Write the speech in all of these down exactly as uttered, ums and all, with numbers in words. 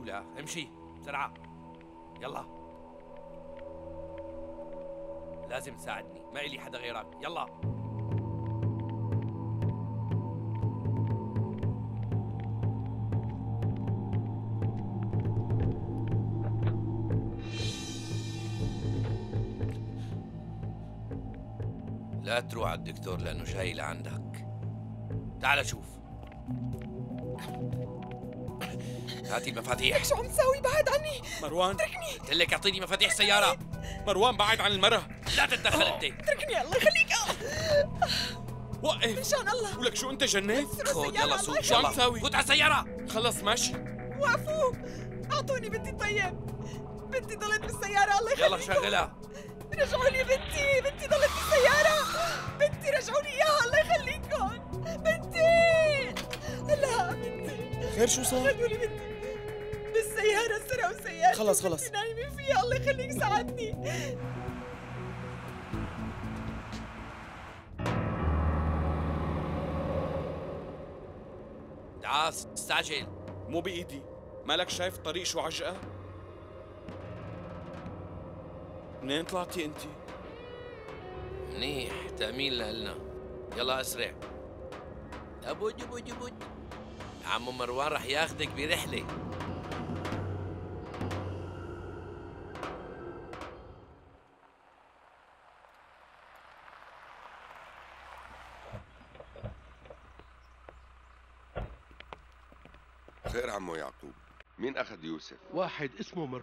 معقولة، امشي بسرعة يلا. لازم تساعدني، ما إلي حدا غيرك، يلا. لا تروح على الدكتور لأنه جاي لعندك. تعال شوف. هاتي المفاتيح. لك شو عم تساوي؟ بعد عني مروان، اتركني. قلت لك اعطيني مفاتيح سيارة. مروان بعد عن المرة. لا تتدخل انت. اتركني الله يخليك. وقف مشان الله. ولك شو انت جنيت؟ خذ يلا سوق، شو عم يلا تساوي؟ فوت على السيارة. خلص ماشي. وقفوا، اعطوني بنتي. طيب بنتي ضلت بالسيارة الله يخليك. يلا شغلها. رجعوا لي بنتي، بنتي ضلت بالسيارة. بنتي رجعوا لي اياها الله يخليكم. بنتي لا بنتي. خير شو صار؟ خذوا لي بنتي بالسيارة، سرقوا سيارتي. خلص خلص. بنتي نايمة فيها الله يخليك ساعدني. تعال استعجل. مو بإيدي، مالك شايف الطريق شو عجقة؟ منين طلعتي انتي؟ منيح، تأمين لنا. يلا اسرع. ابوج ابوج ابوج. عمو مروان رح ياخدك برحلة. خير عمو يعقوب، مين أخذ يوسف؟ واحد اسمه مر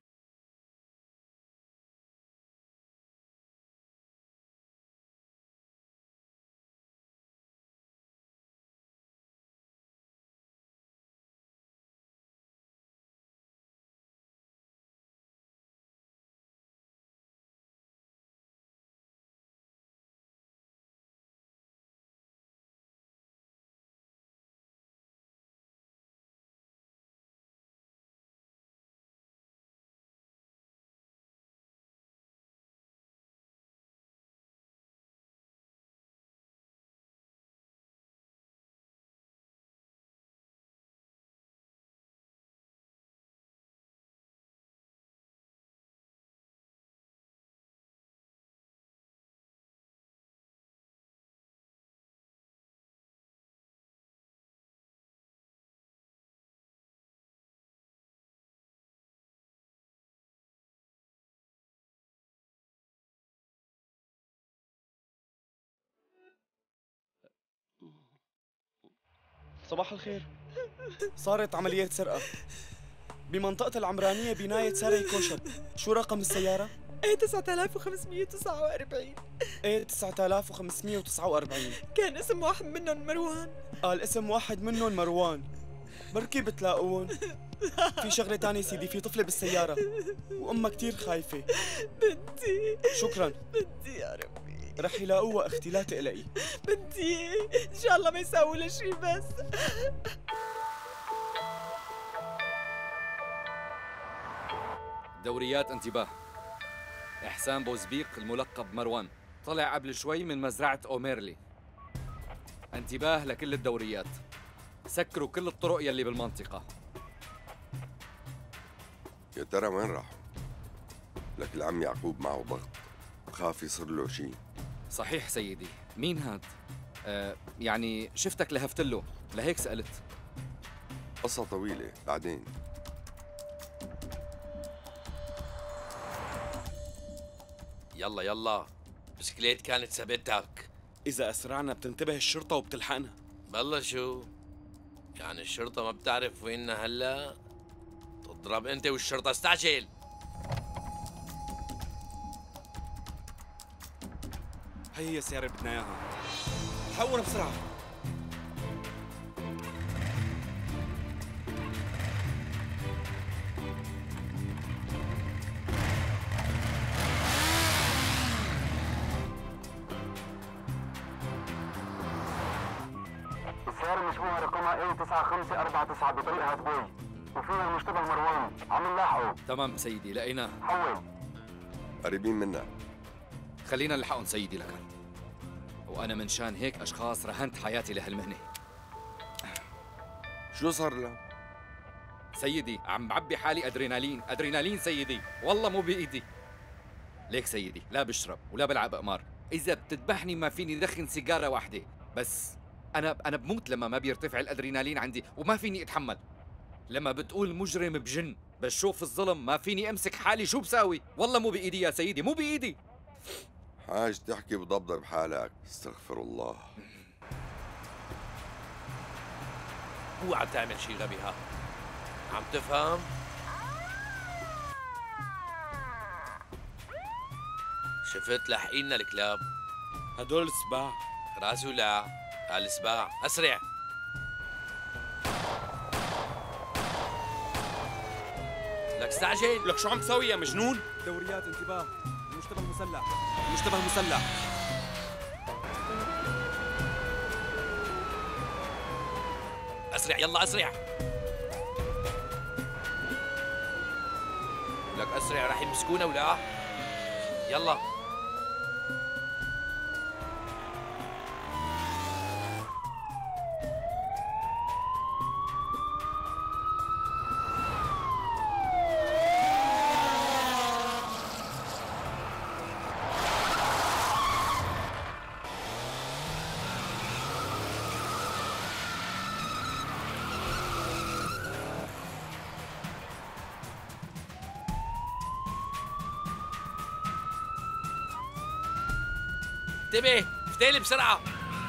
صباح الخير. صارت عملية سرقة بمنطقة العمرانية بناية ساري كوشت. شو رقم السيارة؟ ايه تسعة آلاف وخمسمية وتسعة وأربعين. ايه تسعة آلاف وخمسمية وتسعة وأربعين. كان اسم واحد منهم مروان. قال اسم واحد منهم مروان. بركي بتلاقون. في شغلة تانية سيدي، في طفلة بالسيارة وأمها كتير خايفة. بنتي شكراً. بنتي يا ربي. رح يلاقوها اختي، لا تقلقي. بنتي ان شاء الله ما يساووا لها شيء. بس دوريات انتباه. إحسان بوزبيق الملقب مروان طلع قبل شوي من مزرعة أوميرلي. انتباه لكل الدوريات، سكروا كل الطرق يلي بالمنطقة. يا ترى وين راحوا؟ لك العم يعقوب معه ضغط، خاف يصير له شيء. صحيح سيدي. مين هاد؟ آه يعني شفتك لهفت له، لهيك سألت. قصة طويلة بعدين. يلا يلا، بسكليت كانت ثبتك. إذا أسرعنا بتنتبه الشرطة وبتلحقنا. بالله شو؟ يعني الشرطة ما بتعرف ويننا هلا؟ تضرب انت والشرطة. استعجل. هي هي السيارة بدنا إياها. الحقونا بسرعة. السيارة المشبوهة رقمها إيه تسعة خمسة أربعة تسعة بطريق هاتبوي، وفيها المشتبه مروان. عم نلاحقه. تمام سيدي، لقيناه. حول. قريبين منا. خلينا نلحقهم سيدي لكن. وأنا من شان هيك أشخاص رهنت حياتي لهالمهنة. شو صار لها؟ سيدي عم بعبي حالي ادرينالين، ادرينالين سيدي، والله مو بايدي. ليك سيدي لا بشرب ولا بلعب قمار، اذا بتذبحني ما فيني دخن سيجاره واحده، بس انا انا بموت لما ما بيرتفع الادرينالين عندي وما فيني اتحمل. لما بتقول مجرم بجن، بشوف الظلم ما فيني امسك حالي، شو بساوي؟ والله مو بايدي يا سيدي، مو بايدي. حاج تحكي بضبضب حالك، استغفر الله. اوعى تعمل شي غبي. ها عم تفهم؟ شفت لاحقينا الكلاب؟ هدول السباع. راسو لا هالسباع. اسرع. لك استعجل. لك شو عم تسوي يا مجنون؟ دوريات انتباه، المشتبه مسلح، المشتبه مسلح. اسرع يلا اسرع. لك اسرع راح يمسكونا ولا؟ يلا. انتبه فتيلي بسرعة.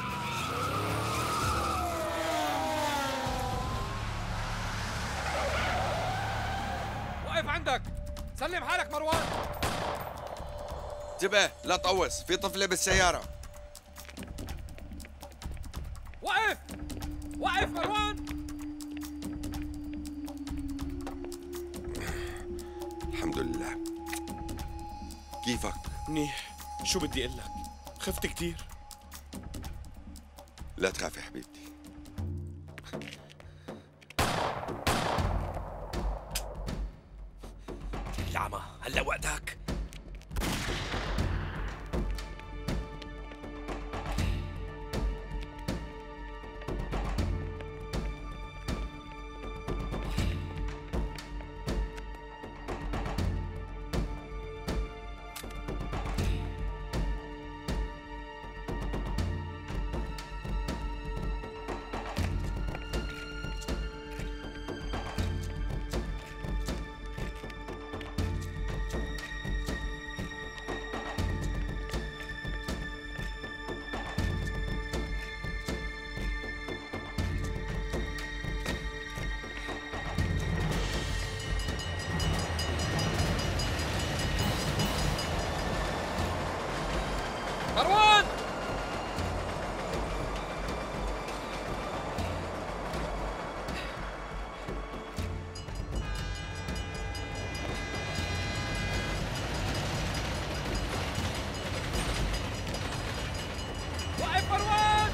واقف عندك، سلم حالك مروان. انتبه لا تقوس، في طفلة بالسيارة. وقف وقف مروان. الحمد لله. كيفك؟ منيح. شو بدي اقول لك؟ خفت كثير. لا تخافي حبيبتي. العمى هلا وقتك. مروان وقف مروان.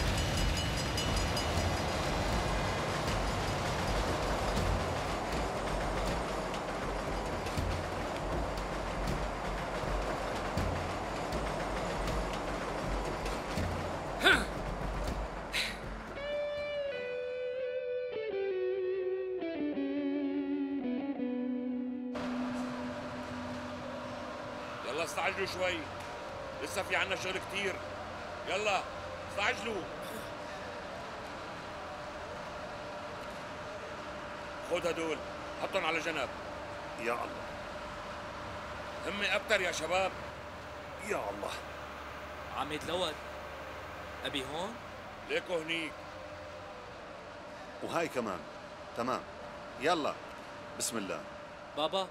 يلا استعجلوا شوي، لسه في عنا شغل كتير. يلا استعجلوا. خذ هدول حطهم على جنب. يا الله همي ابتر يا شباب. يا الله. عم يتلوث. أبي هون؟ ليكو هنيك. وهاي كمان. تمام. يلا بسم الله. بابا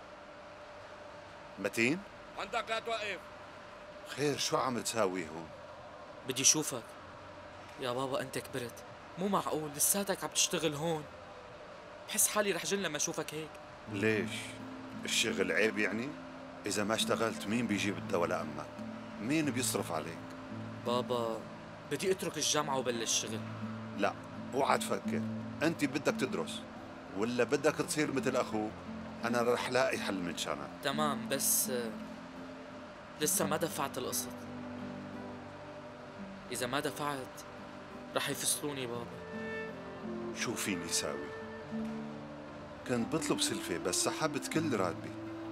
متين؟ عندك لا توقف. خير شو عم تساوي هون؟ بدي شوفك. يا بابا أنت كبرت، مو معقول لساتك عم تشتغل هون. بحس حالي رح جن لما أشوفك هيك. ليش؟ الشغل عيب يعني؟ إذا ما اشتغلت مين بيجيب الدواء لأمك؟ مين بيصرف عليك؟ بابا بدي أترك الجامعة وبلش شغل. لا اوعى تفكر، أنت بدك تدرس ولا بدك تصير مثل أخوك؟ أنا رح لاقي حل من شانك. تمام بس آه، لسه ما دفعت القسط. إذا ما دفعت رح يفصلوني بابا. شو فيني ساوي؟ كنت بطلب سلفة بس سحبت كل راتبي،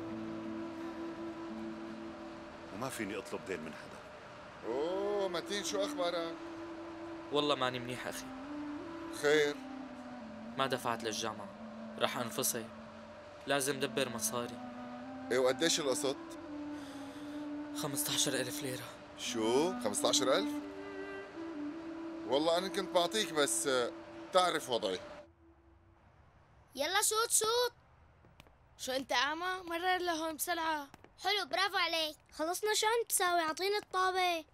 وما فيني اطلب دين من حدا. اوه متين، شو اخبارك؟ والله ماني منيح أخي. خير؟ ما دفعت للجامعة، رح أنفصل، لازم دبر مصاري. ايه وقديش القسط؟ خمسة عشر ألف ليرة. شو؟ خمسة عشر ألف؟ والله أنا كنت بعطيك بس تعرف وضعي. يلا شوت شوت. شو أنت أعمى؟ مرر لهون بسرعة. حلو، برافو عليك. خلصنا. شو عم تساوي؟ أعطيني الطابة.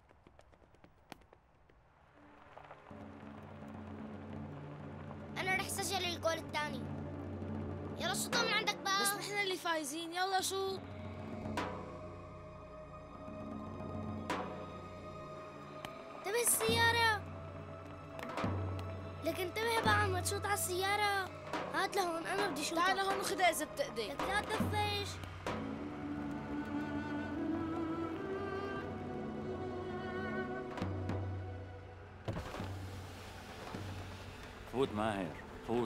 أنا رح سجل الجول الثاني. يلا شوطها من عندك بقى. بس نحن اللي فايزين. يلا شوط. انتبه السيارة. لك انتبه بقى عم تشوط على السيارة. هات لهون، أنا بدي شوطها. تعال لهون وخدها إذا بتقدر. لك لا تدفش. فوت ماهر، فوت.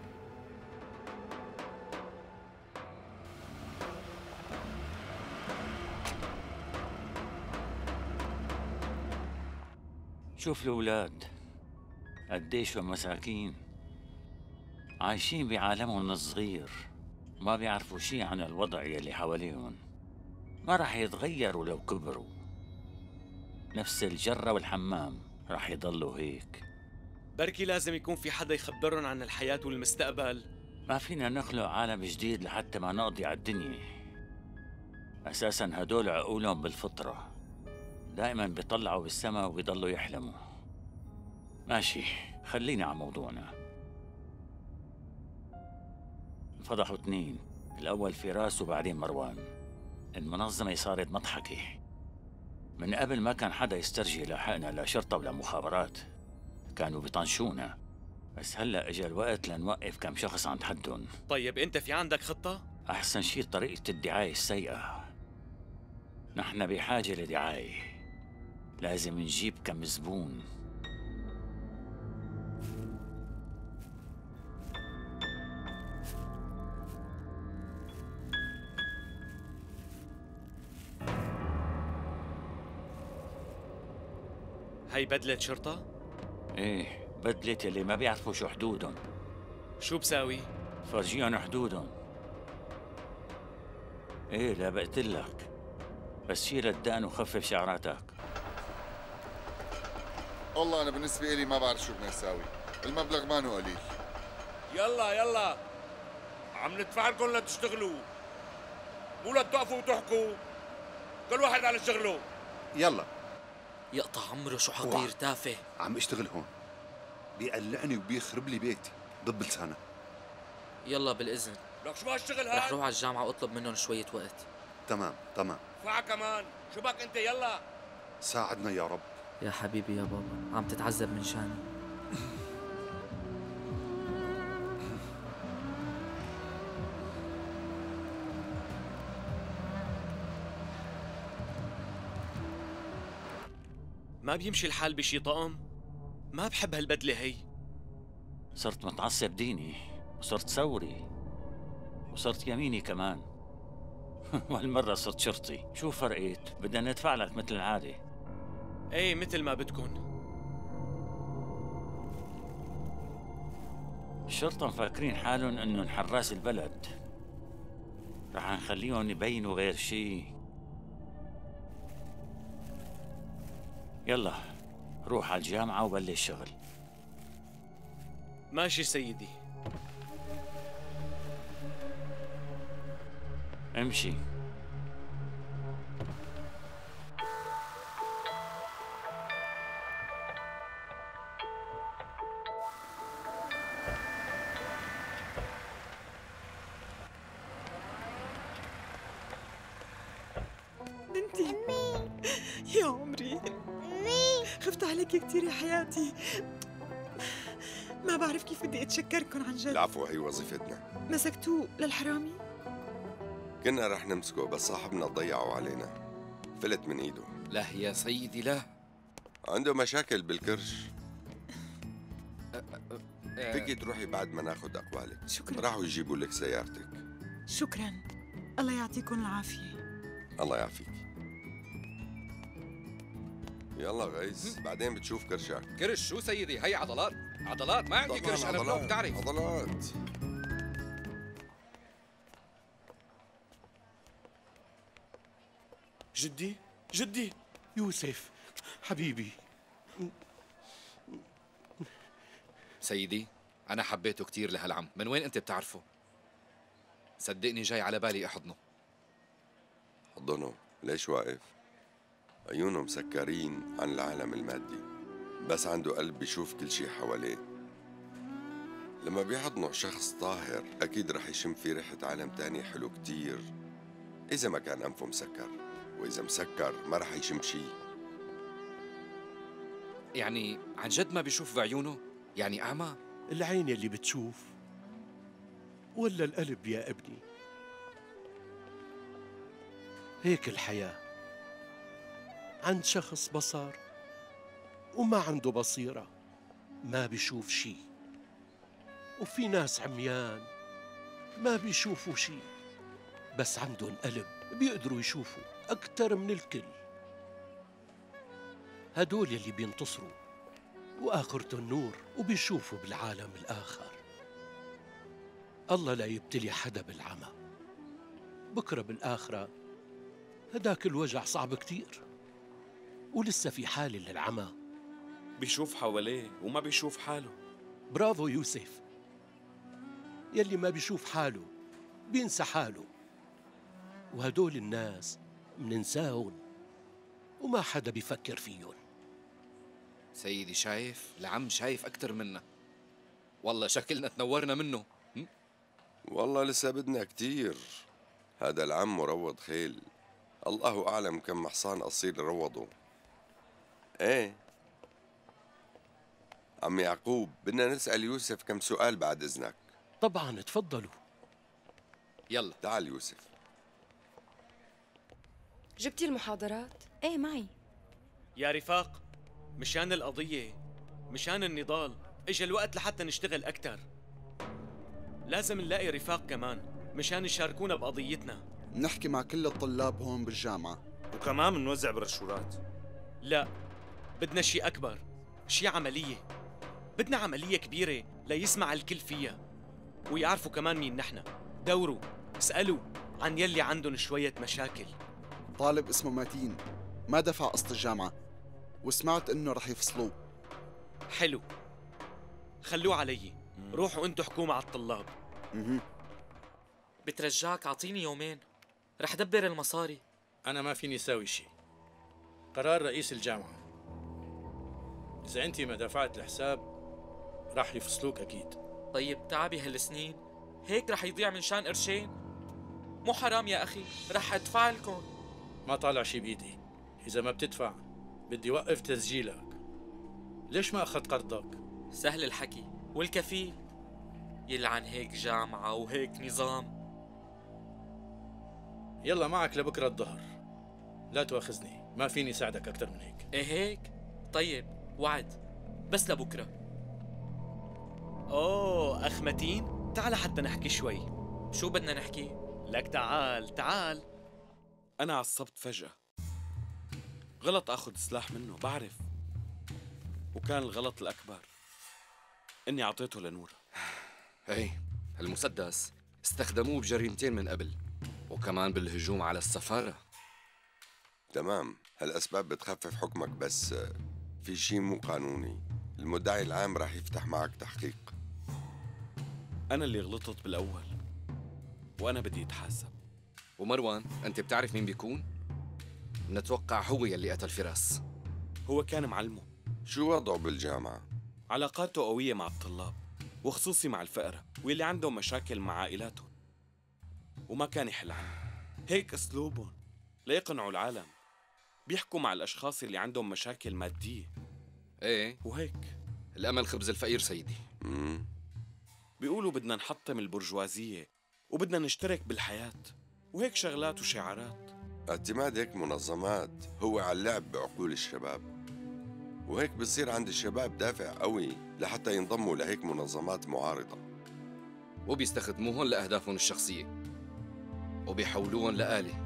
شوف الأولاد قديش مساكين عايشين بعالمهم الصغير، ما بيعرفوا شي عن الوضع يلي حواليهم. ما رح يتغيروا لو كبروا، نفس الجرة والحمام رح يضلوا هيك. بركي لازم يكون في حدا يخبرهم عن الحياة والمستقبل. ما فينا نخلق عالم جديد لحتى ما نقضي على الدنيا. أساساً هدول عقولهم بالفطرة، دائماً بيطلعوا بالسما وبيضلوا يحلموا. ماشي، خلينا على موضوعنا. فضحوا اثنين، الأول فراس وبعدين مروان. المنظمة صارت مضحكة. من قبل ما كان حدا يسترجي لاحقنا لا شرطة ولا مخابرات، كانوا بيطنشونا. بس هلأ اجى الوقت لنوقف كم شخص عند حدهم. طيب انت في عندك خطة؟ أحسن شي طريقة الدعاية السيئة. نحن بحاجة لدعاية، لازم نجيب كم زبون. هي بدلة شرطة؟ ايه، بدلة اللي ما بيعرفوا شو حدودهم. شو بساوي؟ فرجيهم حدودهم. ايه لا بقتلك، بس شيل الدقن وخفف شعراتك. والله أنا بالنسبة إلي ما بعرف شو بدنا نساوي، المبلغ مانو قليل. يلا يلا، عم ندفع لكم لتشتغلوا، مو لتوقفوا وتحكوا. كل واحد على شغله. يلا. يقطع عمره، شو حقير تافه. عم اشتغل هون، بيقلعني وبيخرب لي بيتي. ضب لسانك. يلا بالإذن. لك شو هالشغل هاد؟ رح روح على الجامعة واطلب منهم شوية وقت. تمام تمام. دفع كمان، شو بك انت؟ يلا ساعدنا يا رب. يا حبيبي يا بابا، عم تتعذب من شاني. ما بيمشي الحال بشي طقم؟ ما بحب هالبدلة هي. صرت متعصب ديني، وصرت ثوري، وصرت يميني كمان. وهالمرة صرت شرطي. شو فرقت؟ بدنا ندفع لك مثل العادة. ايه مثل ما بدكن. الشرطة مفكرين حالهم انهم حراس البلد، رح نخليهم يبينوا غير شي. يلا روح على الجامعة وبلش شغل. ماشي سيدي. امشي. بنتي. أمي. يا عمري. أمي. خفت عليك كثير يا حياتي. ما بعرف كيف بدي اتشكركم عن جد. العفو، هي وظيفتنا. مسكتوه للحرامي؟ كنا رح نمسكه بس صاحبنا ضيعه علينا، فلت من ايده. لا يا سيدي لا، عنده مشاكل بالكرش. فيكي تروحي بعد ما ناخذ اقوالك. شكرا. راحوا يجيبوا لك سيارتك. شكرا، الله يعطيكم العافية. الله يعافيك. يلا غيث، بعدين بتشوف كرشك. كرش شو سيدي؟ هي عضلات عضلات، ما عندي كرش، انا بلوك بتعرف. عضلات. جدي جدي يوسف حبيبي. سيدي أنا حبيته كتير لهالعم، من وين أنت بتعرفه؟ صدقني جاي على بالي أحضنه. حضنه؟ ليش واقف؟ عيونه مسكرين عن العالم المادي، بس عنده قلب بيشوف كل شي حواليه. لما بيحضنه شخص طاهر أكيد رح يشم في ريحة عالم تاني حلو كتير، إذا ما كان أنفه مسكر، وإذا مسكر ما رح يشم شي. يعني عن جد ما بيشوف بعيونه؟ يعني أعمى؟ العين اللي بتشوف ولا القلب يا ابني؟ هيك الحياة، عند شخص بصر وما عنده بصيرة، ما بيشوف شي. وفي ناس عميان ما بيشوفوا شي، بس عندهم قلب بيقدروا يشوفوا أكتر من الكل. هدول يلي بينتصروا وآخرتهم نور وبيشوفوا بالعالم الآخر. الله لا يبتلي حدا بالعمى، بكرة بالآخرة هداك الوجع صعب كتير. ولسه في حالة للعمى، بيشوف حواليه وما بيشوف حاله. برافو يوسف، يلي ما بيشوف حاله بينسى حاله. وهدول الناس مننساهم وما حدا بيفكر فيهم. سيدي شايف؟ العم شايف أكتر منا. والله شكلنا تنورنا منه. م? والله لسه بدنا كتير. هذا العم مروض خيل، الله أعلم كم حصان أصيل روضوا. ايه عم يعقوب، بدنا نسأل يوسف كم سؤال بعد إذنك. طبعا تفضلوا. يلا تعال يوسف. جبتي المحاضرات؟ ايه معي. يا رفاق، مشان القضية، مشان النضال، اجى الوقت لحتى نشتغل أكتر. لازم نلاقي رفاق كمان مشان يشاركونا بقضيتنا. نحكي مع كل الطلاب هون بالجامعة، وكمان بنوزع بروشورات. لا، بدنا شيء أكبر، شيء عملية. بدنا عملية كبيرة ليسمع الكل فيها ويعرفوا كمان مين نحن. دوروا اسألوا عن يلي عندهم شوية مشاكل. طالب اسمه ماتين ما دفع قسط الجامعة وسمعت انه رح يفصلوه. حلو، خلوه علي. روحوا انتوا حكوا مع الطلاب. مه. بترجاك اعطيني يومين رح دبر المصاري. أنا ما فيني ساوي شيء، قرار رئيس الجامعة. إذا أنت ما دفعت الحساب راح يفصلوك أكيد. طيب تعبي هالسنين هيك رح يضيع من شان قرشين؟ مو حرام يا أخي، رح أدفع لكم. ما طالع شيء بإيدي، إذا ما بتدفع بدي وقف تسجيلك. ليش ما أخذت قرضك؟ سهل الحكي، والكفيل يلعن هيك جامعة وهيك نظام. يلا معك لبكرة الظهر، لا تواخذني، ما فيني ساعدك أكثر من هيك. إيه هيك؟ طيب وعد، بس لبكرة. أوه أخ متين، تعال حتى نحكي شوي. شو بدنا نحكي؟ لك تعال تعال. أنا عصبت فجأة، غلط أخذ سلاح منه بعرف، وكان الغلط الأكبر إني أعطيته لنور. ايه المسدس استخدموه بجريمتين من قبل، وكمان بالهجوم على السفارة. تمام، هالأسباب بتخفف حكمك، بس في شيء مو قانوني. المدعي العام راح يفتح معك تحقيق. أنا اللي غلطت بالأول وأنا بدي أتحاسب. ومروان أنت بتعرف مين بيكون؟ نتوقع هو يلي قتل فراس. هو كان معلمه. شو وضعه بالجامعة؟ علاقاته قوية مع الطلاب، وخصوصي مع الفقراء واللي عندهم مشاكل مع عائلاتهم، وما كان يحل عنها. هيك أسلوبهم ليقنعوا العالم، بيحكوا مع الأشخاص اللي عندهم مشاكل مادية. ايه وهيك الأمل خبز الفقير سيدي. مم. بيقولوا بدنا نحطم البرجوازية وبدنا نشترك بالحياة، وهيك شغلات وشعارات. اعتماد هيك منظمات هو على اللعب بعقول الشباب. وهيك بصير عند الشباب دافع قوي لحتى ينضموا لهيك منظمات معارضة، وبيستخدموهن لأهدافهم الشخصية وبيحولوهن لآلة.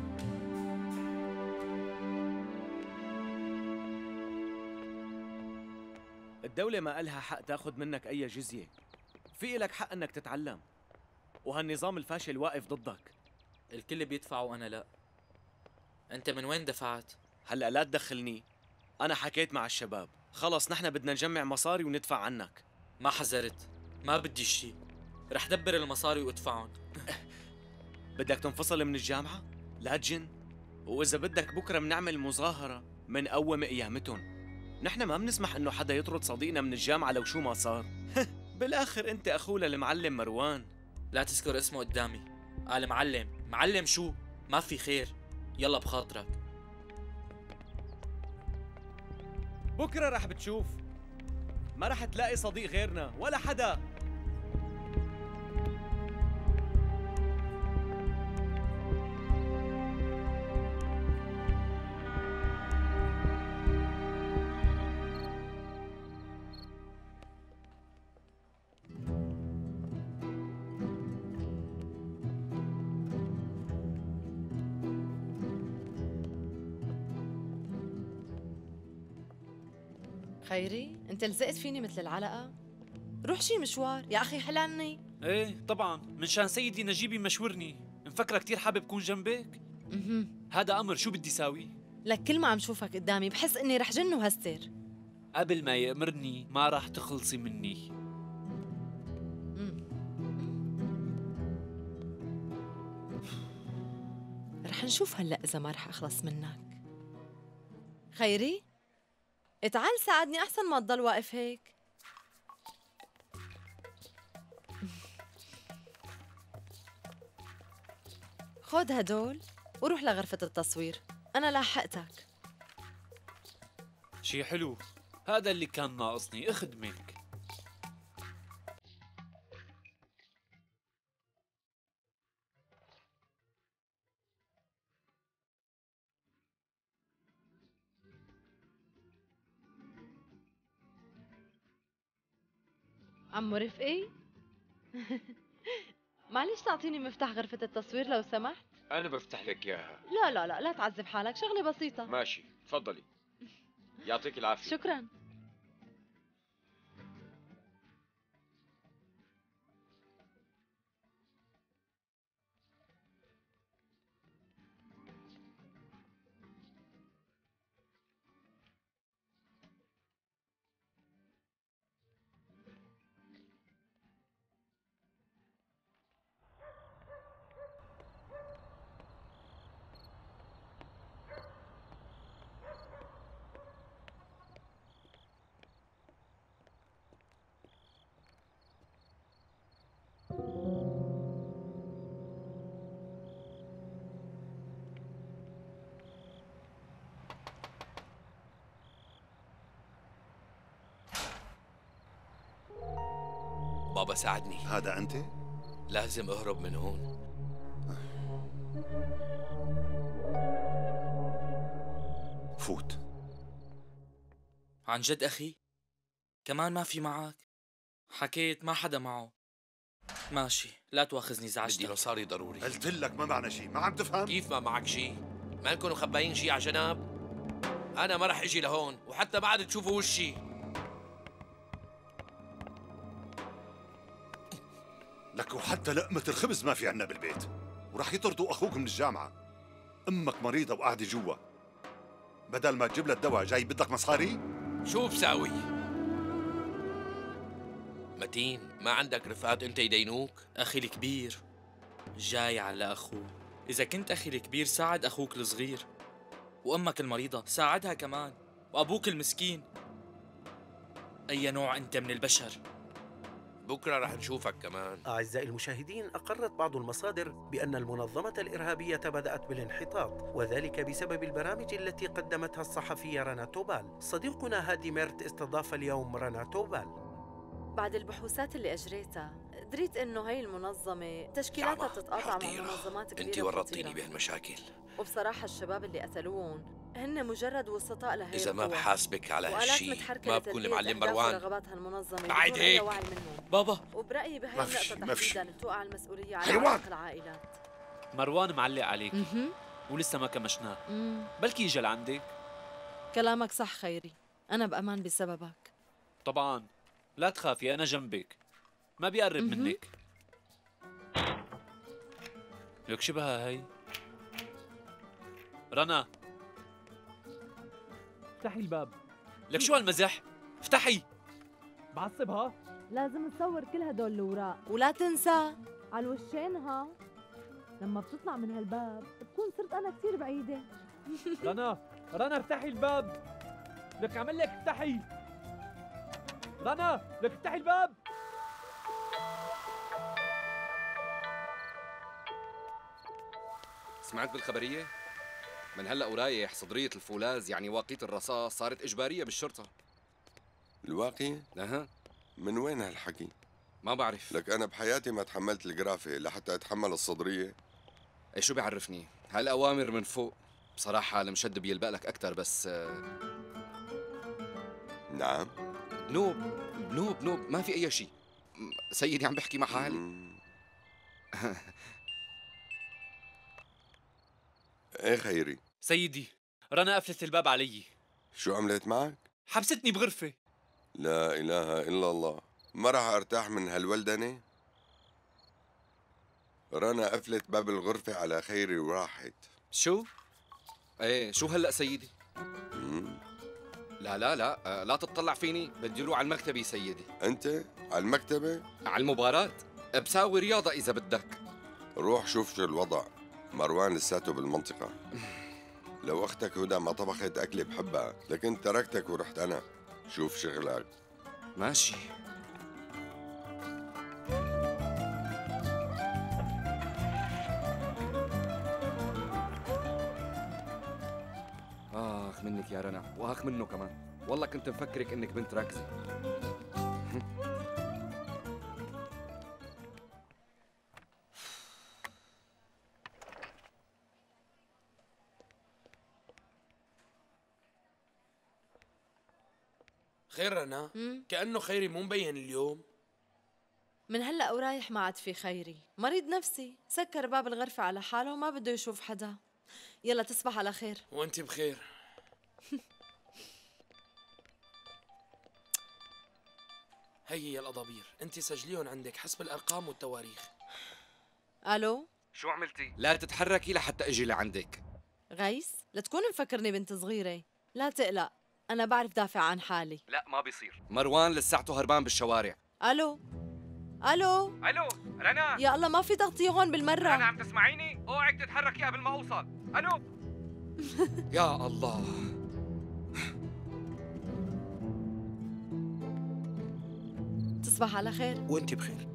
الدولة ما إلها حق تاخذ منك أي جزية، في إلك حق إنك تتعلم، وهالنظام الفاشل واقف ضدك. الكل بيدفع وأنا لا. أنت من وين دفعت؟ هلأ لا تدخلني، أنا حكيت مع الشباب، خلص نحن بدنا نجمع مصاري وندفع عنك. ما حذرت، ما بدي شي، رح دبر المصاري وادفعهم. بدك تنفصل من الجامعة؟ لا تجن، وإذا بدك بكرة بنعمل مظاهرة من قوم قيامتهم. نحن ما بنسمح إنه حدا يطرد صديقنا من الجامعة لو شو ما صار. بالآخر أنت أخوه للمعلم مروان. لا تذكر اسمه قدامي، قال معلم، معلم شو؟ ما في خير، يلا بخاطرك. بكرة رح بتشوف، ما رح تلاقي صديق غيرنا ولا حدا. خيري، انت لزقت فيني مثل العلقة؟ روح شي مشوار، يا أخي حل عني. ايه طبعا، من شان سيدي نجيبي مشورني، مفكرة كتير حابب كون جنبك؟ اها هذا أمر، شو بدي ساوي؟ لك كل ما عم شوفك قدامي بحس إني رح جن وهستر. قبل ما يأمرني ما راح تخلصي مني. رح نشوف هلأ إذا ما رح أخلص منك. خيري؟ تعال ساعدني أحسن ما تضل واقف هيك. خد هدول وروح لغرفة التصوير، أنا لاحقتك. شي حلو، هذا اللي كان ناقصني، اخدمك. عمو رفقي؟ معلش تعطيني مفتاح غرفة التصوير لو سمحت؟ أنا بفتح لك إياها. لا لا لا لا تعذب حالك، شغلة بسيطة. ماشي، تفضلي. يعطيك العافية. شكراً. بابا ساعدني. هذا أنت؟ لازم أهرب من هون. فوت. عن جد أخي؟ كمان ما في معك؟ حكيت ما حدا معه. ماشي، لا تواخذني زعجتك. بدي مصاري ضروري. قلت لك ما معنا شيء، ما عم تفهم؟ كيف ما معك شيء؟ مالكم مخباين شيء على جنب؟ أنا ما رح أجي لهون وحتى ما عاد تشوفوا وشي. لك وحتى لقمة الخبز ما في عنا بالبيت، ورح يطردوا أخوك من الجامعة. أمك مريضة وقاعدة جوا، بدل ما تجيب لها الدواء جاي بدك مصاري؟ شو بساوي؟ متين، ما عندك رفقات أنت يدينوك؟ أخي الكبير جاي على أخوه. إذا كنت أخي الكبير ساعد أخوك الصغير، وأمك المريضة ساعدها كمان، وأبوك المسكين. أي نوع أنت من البشر؟ بكرة رح نشوفك كمان. أعزائي المشاهدين، أقرت بعض المصادر بأن المنظمة الإرهابية بدأت بالانحطاط، وذلك بسبب البرامج التي قدمتها الصحفية رنا توبال. صديقنا هادي ميرت استضاف اليوم رنا توبال. بعد البحوثات اللي أجريتها دريت إنه هاي المنظمة تشكيلاتها بتتقاطع مع منظمات كبيرة. أنت ورطتيني بهالمشاكل. وبصراحة الشباب اللي قتلوهم هن مجرد وسطاء لهي إذا ما القوى. بحاسبك على وآلات هالشي متحركة ما بكون لتلبية المعلم أهداف مروان. ورغباتها المنظمة بعد بدون أي هيك. وعي منهم. بابا وبرأيي بهي ما في- النقطة ما في. تحديدا توقع المسؤولية على حيوان. أعماق العائلات. مروان معلق عليك مهم. ولسه ما كمشناه. مم. بلكي اجى لعندك. كلامك صح خيري، أنا بأمان بسببك. طبعا لا تخافي انا جنبك، ما بيقرب مهم. منك. لك شبهها هي رنا، افتحي الباب. لك شو هالمزح؟ افتحي. بعصبها. لازم تصور كل هدول الأوراق ولا تنسى على الوشين ها. لما بتطلع من هالباب بكون صرت أنا كثير بعيدة. رنا رنا افتحي الباب، لك عمل لك افتحي. رنا لك افتحي الباب. سمعت بالخبرية؟ من هلا ورايح صدرية الفولاذ يعني واقية الرصاص صارت إجبارية بالشرطة. الواقية؟ أها. من وين هالحكي؟ ما بعرف. لك أنا بحياتي ما تحملت الجرافة لحتى أتحمل الصدرية. إيه شو بيعرفني؟ هالأوامر من فوق. بصراحة المشد بيلبق لك أكتر بس نعم. نوب نوب نوب ما في أي شيء. سيدي عم بحكي مع حالي. ايه خيري؟ سيدي رنا قفلت الباب علي. شو عملت معك؟ حبستني بغرفة. لا إله إلا الله، ما راح أرتاح من هالولدنة؟ رنا قفلت باب الغرفة على خيري وراحت. شو؟ ايه شو هلا سيدي؟ لا لا لا آه، لا تتطلع فيني، بدي روح على المكتبة سيدي. أنت؟ على المكتبة؟ على المباراة؟ بساوي رياضة إذا بدك. روح شوف شو الوضع. مروان لساته بالمنطقة. لو أختك هدى ما طبخت أكلة بحبها لكن تركتك ورحت أنا. شوف شغلك. ماشي. آخ منك يا رنا وآخ منه كمان. والله كنت مفكرك إنك بنت راكزة. خير رنا؟ كأنه خيري مو مبين اليوم. من هلا ورايح ما عاد في خيري، مريض نفسي، سكر باب الغرفة على حاله وما بده يشوف حدا. يلا تصبح على خير. وانت بخير. هي الأضابير، انت سجليهم عندك حسب الأرقام والتواريخ. ألو؟ شو عملتي؟ لا تتحركي لحتى أجي لعندك. غيث؟ لا تكون مفكرني بنت صغيرة. لا تقلق، أنا بعرف دافع عن حالي. لا ما بيصير. مروان لساعته هربان بالشوارع. ألو؟ ألو؟ ألو رنا. يا الله ما في تغطية هون بالمرة. رنا عم تسمعيني؟ اوعك تتحركي قبل ما أوصل. ألو. يا الله. تصبح على خير. وانت بخير.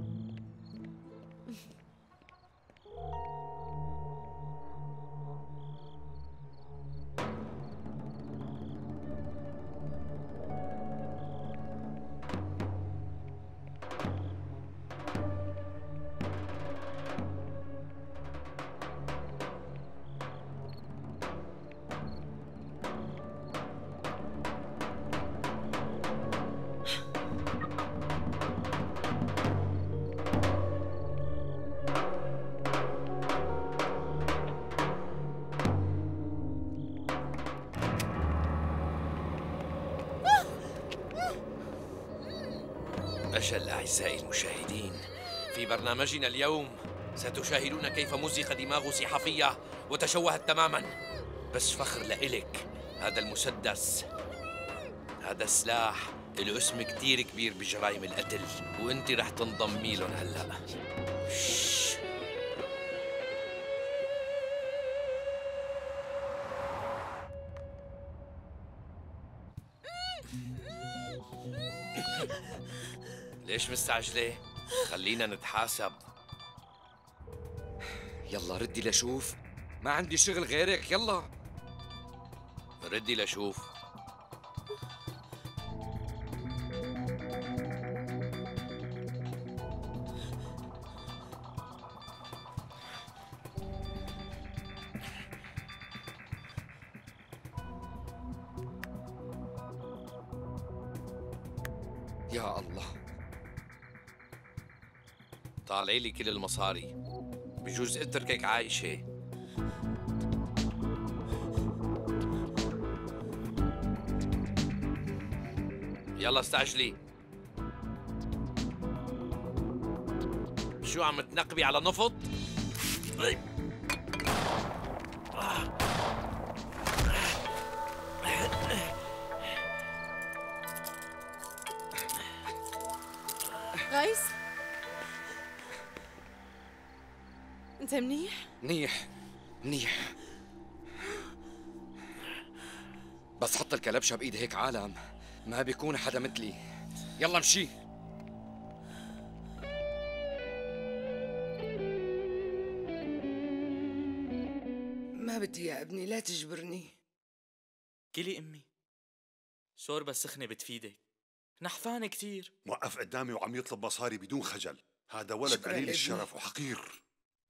أجل أعزائي المشاهدين، في برنامجنا اليوم ستشاهدون كيف مزق دماغ صحفية وتشوهت تماما. بس فخر لإلك، هذا المسدس، هذا السلاح له اسم كتير كبير بجرائم القتل وانت رح تنضمي لهم هلأ. ليش مستعجلة؟ خلينا نتحاسب. يلا ردي لشوف، ما عندي شغل غيرك. يلا ردي لشوف. يا الله. طالعي لي كل المصاري، بجوز اتركك عايشة. يلا استعجلي. شو عم تنقبي على نفط؟ غيث، انت منيح؟ منيح منيح، بس حط الكلبشة بإيد هيك عالم ما بيكون حدا مثلي. يلا امشي. ما بدي يا ابني، لا تجبرني. كلي امي، شوربة سخنة بتفيدك، نحفانة كتير. موقف قدامي وعم يطلب مصاري بدون خجل، هذا ولد قليل الشرف وحقير.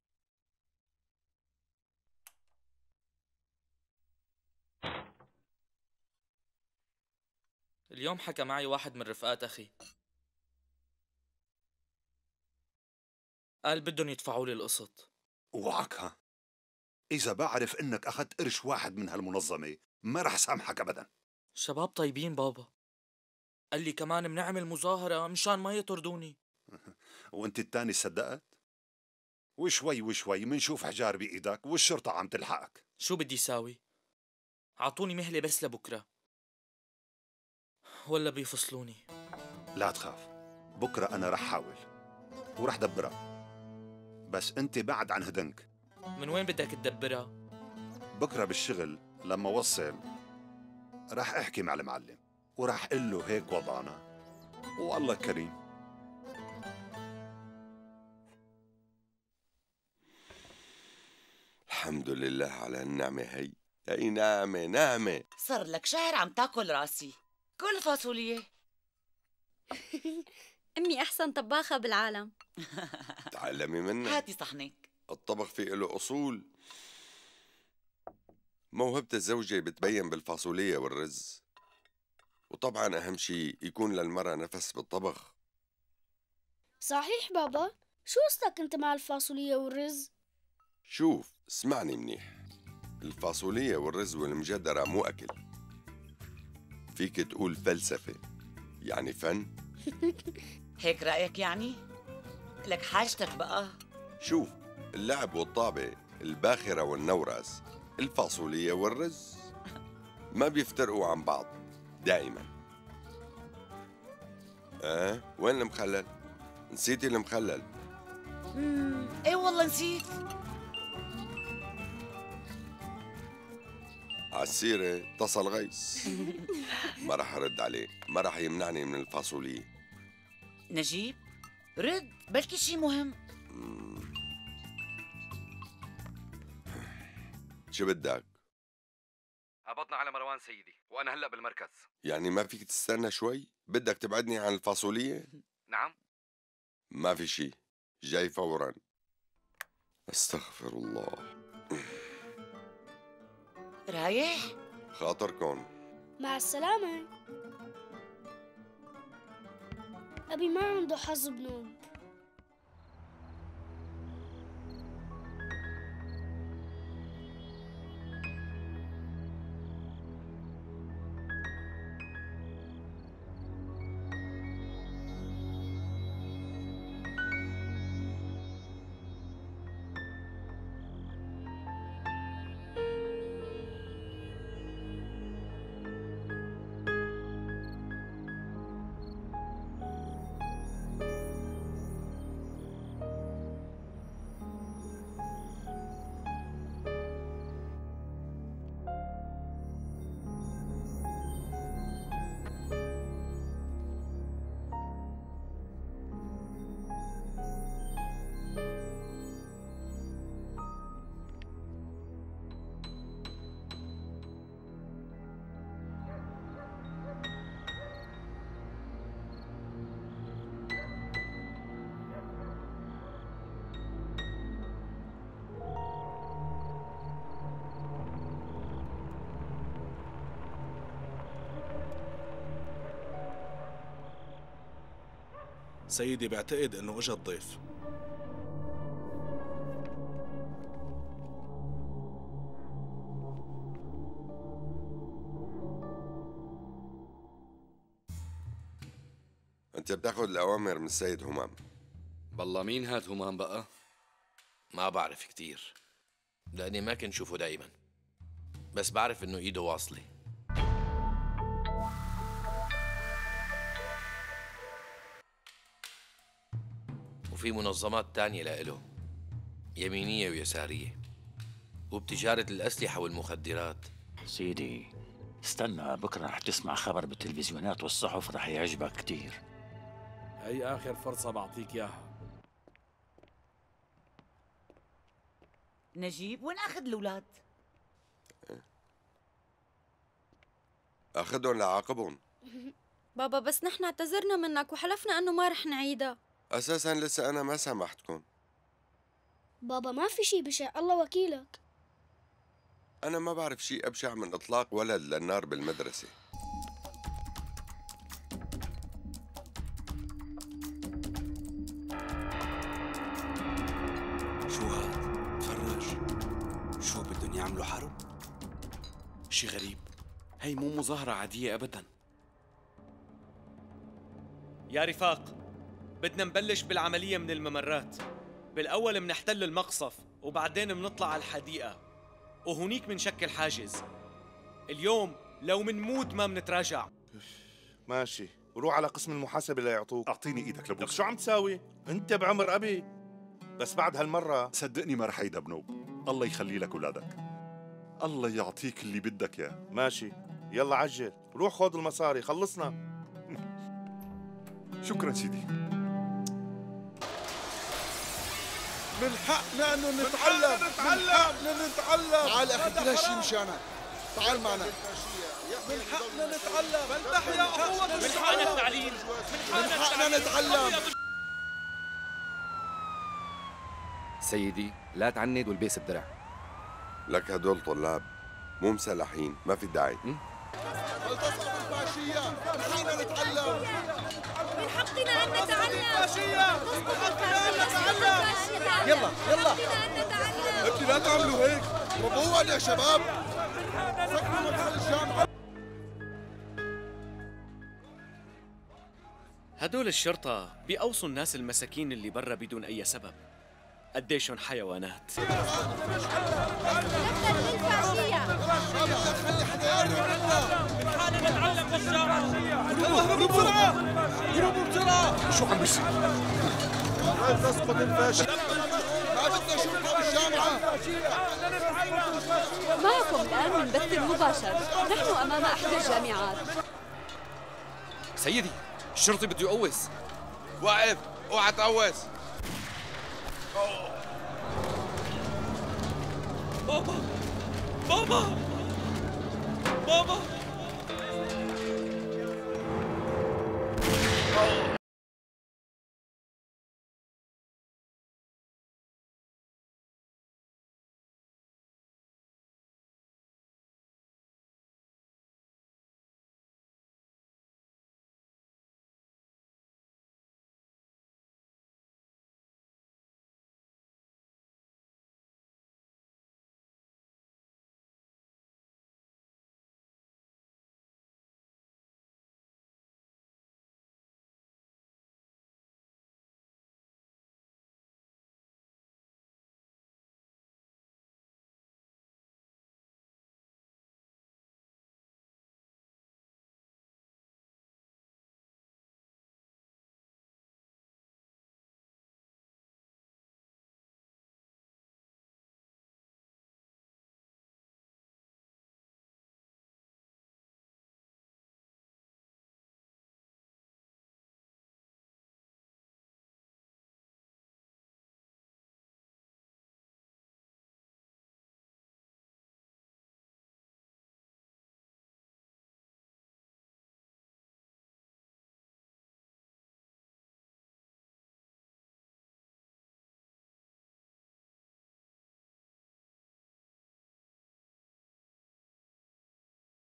اليوم حكى معي واحد من رفقات أخي، قال بدهم يدفعوا لي القسط. اوعك ها، إذا بعرف إنك أخذت قرش واحد من هالمنظمة ما رح سامحك أبدا. شباب طيبين بابا، قال لي كمان بنعمل مظاهرة مشان ما يطردوني. وانت التاني صدقت؟ وشوي وشوي منشوف حجار بإيدك والشرطة عم تلحقك. شو بدي ساوي؟ عطوني مهلة بس لبكرة ولا بيفصلوني. لا تخاف، بكرة أنا رح حاول ورح دبرها، بس أنت بعد عن هدنك. من وين بدك تدبرها؟ بكرة بالشغل لما وصل رح أحكي مع المعلم ورح قل له هيك وضعنا والله كريم. الحمد لله على النعمة هي. هي نعمة نعمة. صار لك شهر عم تاكل راسي، كل فاصولية. أمي أحسن طباخة بالعالم. تعلمي منها. هاتي صحنك. الطبخ فيه له أصول. موهبة الزوجة بتبين بالفاصولية والرز، وطبعا أهم شيء يكون للمرأة نفس بالطبخ. صحيح بابا، شو قصدك أنت مع الفاصولية والرز؟ شوف اسمعني منيح، الفاصولية والرز والمجدرة مو أكل، فيك تقول فلسفة، يعني فن. هيك رأيك يعني؟ لك حاجتك بقى. شوف اللعب والطابة، الباخرة والنورس، الفاصولية والرز ما بيفترقوا عن بعض دائما. آه وين المخلل؟ نسيتي المخلل؟ امم ايه والله نسيت. عالسيرة اتصل غيث. ما رح أرد عليه، ما رح يمنعني من الفاصولية. نجيب رد، بلكي شي مهم. شو بدك؟ قبضنا على مروان سيدي وأنا هلأ بالمركز. يعني ما فيك تستنى شوي؟ بدك تبعدني عن الفاصولية؟ نعم. ما في شي، جاي فورا. استغفر الله. رايح؟ خاطركم. مع السلامة. أبي ما عنده حظ بنوم. سيدي بعتقد انه اجا الضيف. انت بتاخذ الاوامر من السيد همام. بالله مين هاد همام بقى؟ ما بعرف كتير لاني ما كنت شوفه دايما، بس بعرف انه ايده واصله. وفي منظمات تانية لإله، يمينية ويسارية، وبتجارة الأسلحة والمخدرات. سيدي استنى، بكرة رح تسمع خبر بالتلفزيونات والصحف رح يعجبك كتير. هي آخر فرصة بعطيك إياها. نجيب وين أخذ الأولاد؟ أخذهم لعاقبهم. بابا بس نحن اعتذرنا منك وحلفنا انه ما رح نعيدها. أساساً لسه أنا ما سامحتكم. بابا ما في شي بشع، الله وكيلك. أنا ما بعرف شيء أبشع من إطلاق ولد للنار بالمدرسة. شو هاد؟ تفرج، شو بدهم يعملوا حرب؟ شي غريب، هي مو مظاهرة عادية أبداً. يا رفاق، بدنا نبلش بالعملية من الممرات. بالأول منحتل المقصف وبعدين منطلع على الحديقة وهونيك منشكل حاجز. اليوم لو منموت ما منتراجع. ماشي، وروح على قسم المحاسبة ليعطوك. أعطيني إيدك لبوس. لك شو عم تساوي؟ أنت بعمر أبي، بس بعد هالمرة صدقني ما رح يدا بنوب. الله يخلي لك أولادك، الله يعطيك اللي بدك يا. ماشي، يلا عجل، روح خذ المصاري، خلصنا. شكرا سيدي. من حقنا انه نتعلم، من حقنا نتعلم. تعال اخي كل شيء مشانك، تعال معنا. من حقنا نتعلم، فلتحيا أخوة من حقنا التعليم، من حقنا نتعلم. سيدي لا تعند والبس الدرع. لك هدول طلاب مو مسلحين، ما في داعي. فلتصعب الفاشية، من حقنا نتعلم. من حقنا أن نتعلم. يلا يلا ابني لا تعملوا هيك، اضربوها يا شباب. سكروا مدخل الجامعة. هدول الشرطة بيقوصوا الناس المساكين اللي برا بدون أي سبب. قديشن حيوانات. خلي حدا يقرب منا. من حالنا نتعلم بالجامعة. هربوا بسرعة، هربوا بسرعة. شو عم بيصير؟ لا تسقط الفاشل. ما بدنا نشوفكم بالجامعة. معكم الآن من بث مباشر، نحن أمام أحدى الجامعات. سيدي الشرطي بده يقوس. واقف، اوعى تقوس. بابا بابا بابا